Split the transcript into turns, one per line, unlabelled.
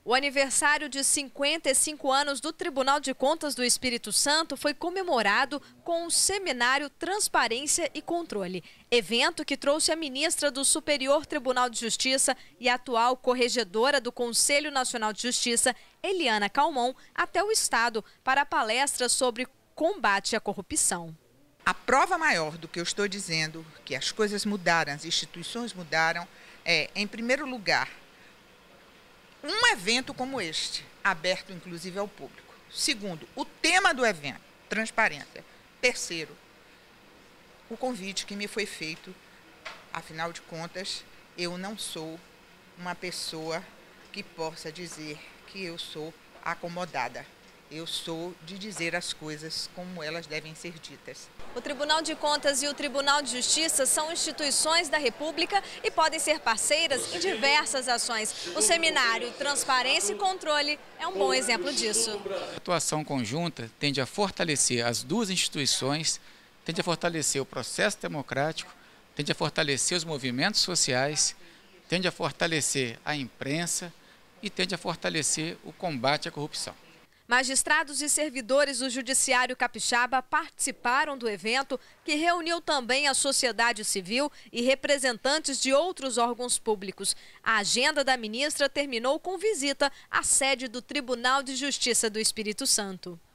O aniversário de 55 anos do Tribunal de Contas do Espírito Santo foi comemorado com o seminário Transparência e Controle, evento que trouxe a ministra do Superior Tribunal de Justiça e atual corregedora do Conselho Nacional de Justiça, Eliana Calmon, até o Estado para a palestra sobre combate à corrupção.
A prova maior do que eu estou dizendo, que as coisas mudaram, as instituições mudaram, é, em primeiro lugar, um evento como este, aberto inclusive ao público. Segundo, o tema do evento, transparência. Terceiro, o convite que me foi feito. Afinal de contas, eu não sou uma pessoa que possa dizer que eu sou acomodada. Eu sou de dizer as coisas como elas devem ser ditas.
O Tribunal de Contas e o Tribunal de Justiça são instituições da República e podem ser parceiras em diversas ações. O seminário Transparência e Controle é um bom exemplo disso.
A atuação conjunta tende a fortalecer as duas instituições, tende a fortalecer o processo democrático, tende a fortalecer os movimentos sociais, tende a fortalecer a imprensa e tende a fortalecer o combate à corrupção.
Magistrados e servidores do Judiciário Capixaba participaram do evento, que reuniu também a sociedade civil e representantes de outros órgãos públicos. A agenda da ministra terminou com visita à sede do Tribunal de Justiça do Espírito Santo.